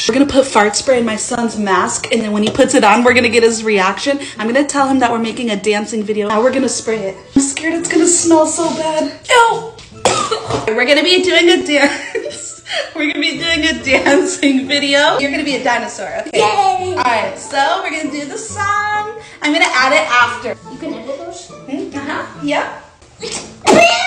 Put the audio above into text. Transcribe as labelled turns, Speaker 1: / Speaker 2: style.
Speaker 1: We're gonna put fart spray in my son's mask, and then when he puts it on, we're gonna get his reaction. I'm gonna tell him that we're making a dancing video. Now we're gonna spray it. I'm scared it's gonna smell so bad. Ew! We're gonna be doing a dance. We're gonna be doing a dancing video. You're gonna be a dinosaur, okay?
Speaker 2: Yay!
Speaker 1: Alright, so we're gonna do the song. I'm gonna add it after.
Speaker 2: You can edit those?
Speaker 1: Yep.